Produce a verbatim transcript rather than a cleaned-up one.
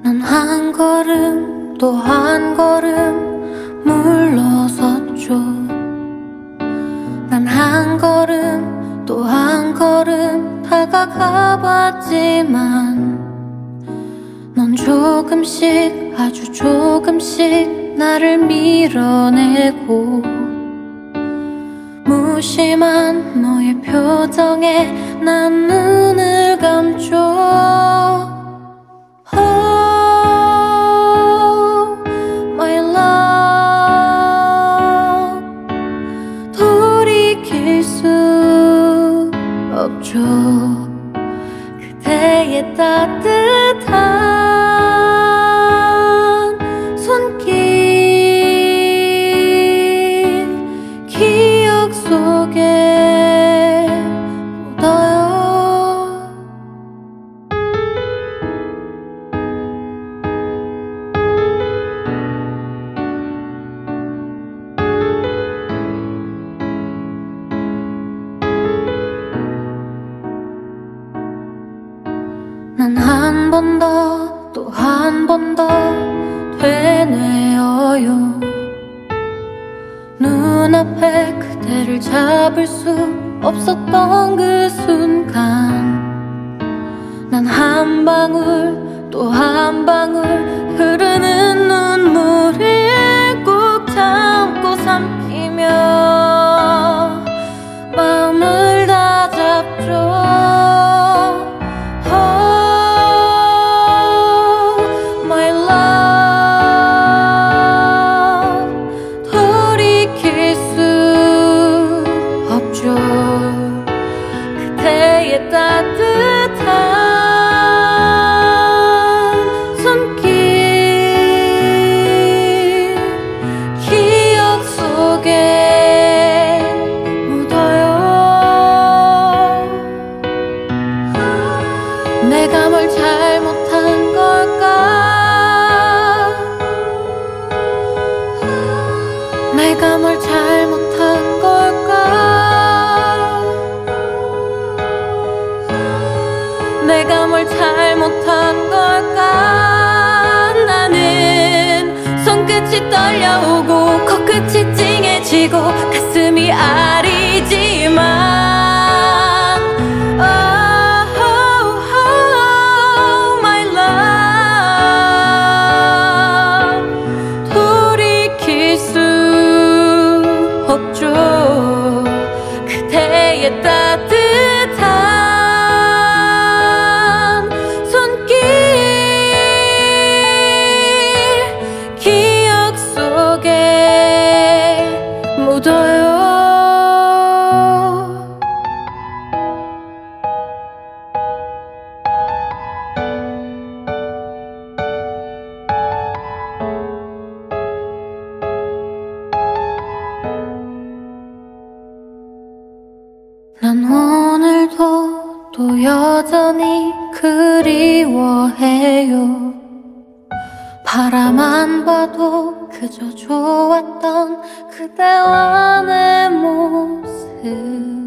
난 한 걸음 또 한 걸음 물러섰죠. 난 한 걸음 또 한 걸음 다가가 봤지만 넌 조금씩 아주 조금씩 나를 밀어내고 무심한 너의 표정에 난 눈을 감죠. Oh, my love, 돌이킬 수 없죠. 그대의 따뜻한 손길 기억 속에 묻어요. 난 한 번 더 또 한 번 더 되뇌어요. 눈앞에 그대를 잡을 수 없었던 그 순간 난 한 방울 또 한 방울 흐르는 눈물을 꾹 참고 삼키며 마음을 다잡죠. 그대의 따뜻한 손길 기억 속에 묻어요. 내가 뭘 잘못한 걸까? 내가 뭘 잘못한 걸까? 내가 뭘 잘못한 걸까? 나는 손끝이 떨려오고 코끝이 찡해지고 가슴이 아리지만 oh, oh, oh, my love, 돌이킬 수 없죠. 그대의 따뜻한 난 오늘도 또 여전히 그리워해요. 바라만 봐도 그저 좋았던 그대와 내 모습.